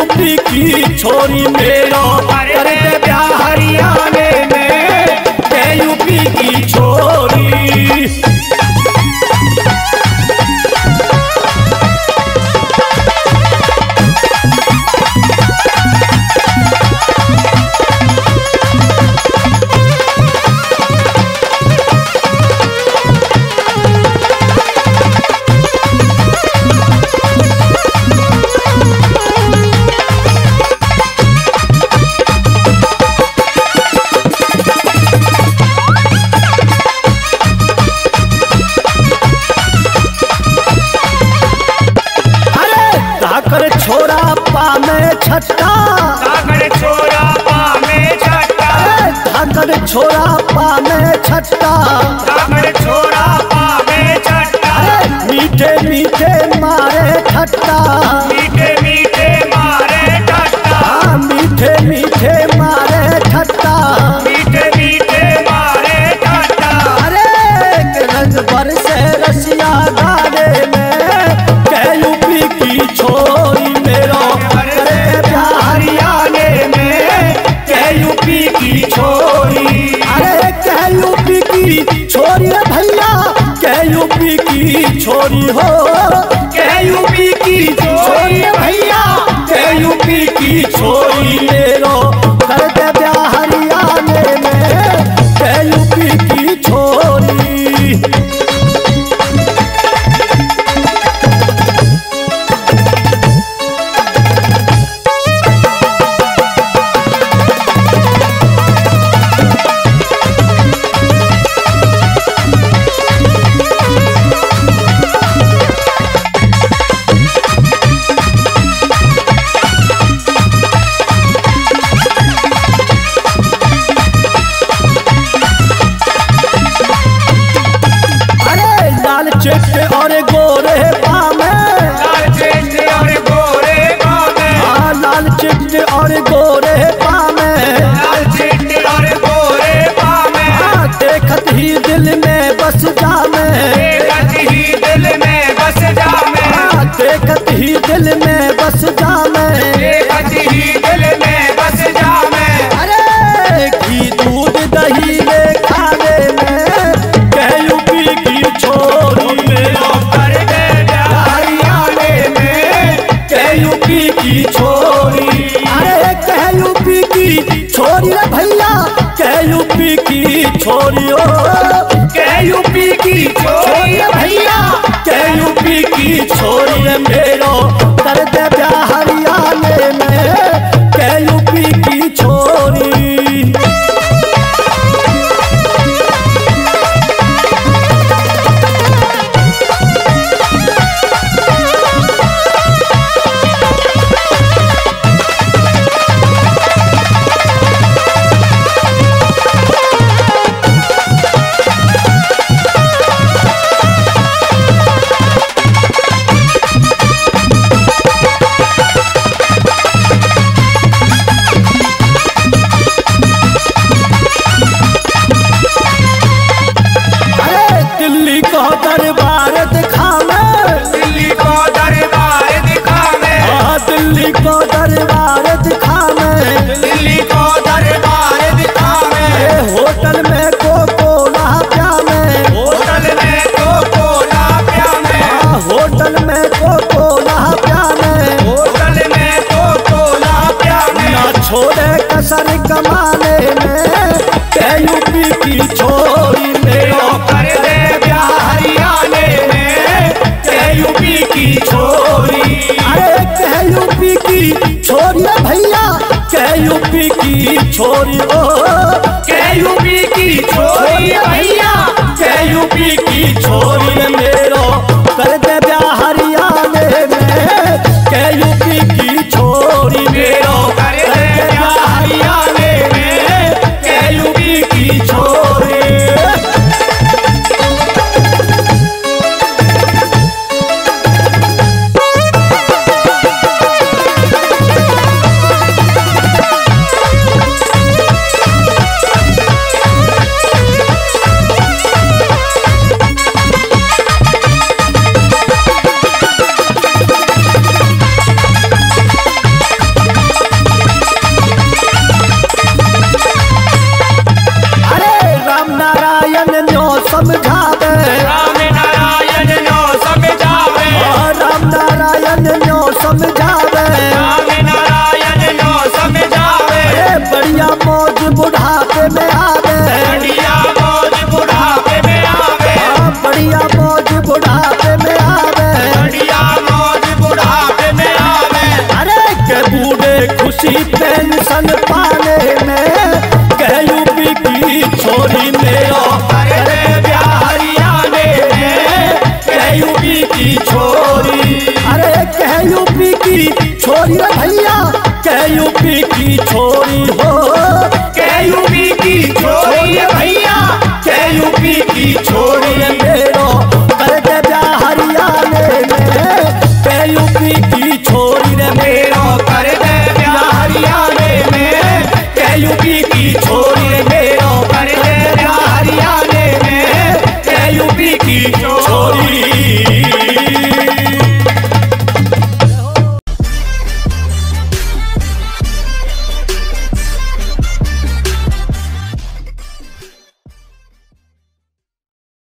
UP की छोरी मेरा कर दे ब्याह हरियाणे में, के यूपी की छोरी। छोरा पा में छट्टा, छोरा पा में छट्टा, छोरा पा में छट्टा, छोरा पा में छट्टा। मीठे मीठे मारे ठट्टा, मीठे मीठे मारे ठट्टा, मीठे मीठे मारे ठट्टा, मीठे मीठे मारे ठट्टा। अरे रंग बरसे रसिया गाने में, के यूपी की छोरी मेरा कर दे ब्याह हरियाणे में, के यूपी की छोरी। अरे के यूपी की छोरी भैया, के यूपी की छोरी हो, के यूपी की छोरी भैया, के यूपी की छोरी मेरा कर दे ब्याह हरियाणे में, के यूपी की छोरी। चिट्टे और गोरे पामे, लाल चिट्टे और गोरे पामे, लाल चिट्टे और गोरे पामे, लाल चिट्टे और गोरे पामे। देखत ही दिल में बस जामे, देखत ही दिल में बस जामे, देखत ही दिल में बस जामे, देखत ही दिल में बस जामे। अरे घी दूध दही ले खाने में, के यूपी की छोरी कर दे ब्याह हरियाणे में, के यूपी की छोरी। अरे के यूपी की छोरी भैया, के यूपी की छोरी ओ, के यूपी की छोरी भैया, के यूपी की छोरी मेरो कर दे ब्याह हरियाणे में, के यूपी की छोरी। दिल्ली को दरबार दिखावे, दिल्ली को दरबार दिखावे, दिल्ली को दरबार दिखावे, दिल्ली को दरबार दिखावे। होटल में कोकोला प्यावे, होटल में कोकोला प्यावे, होटल में कोकोला प्यावे, होटल में कोकोला प्यावे। ना छोड़े कसर कमाने में, के यूपी की छोरी मेरा कर दे ब्याह हरियाणे में, के यूपी की छोरी। अरे के यूपी की छोरी भैया, के यूपी की छोरी ओ, के यूपी की छोरी भैया, के यूपी की छोरी मेरो कर दे ब्याह हरियाणे में, के यूपी की छोरी मेरो कर दे ब्याह हरियाणे में, के यूपी की छोरी। खुशी पेंशन पाने में, कह यूपी की छोरी मेरा करे ब्याह हरियाणे में, कह यूपी की छोरी। अरे कह यूपी की छोरी रे भैया, कह यूपी की छोरी।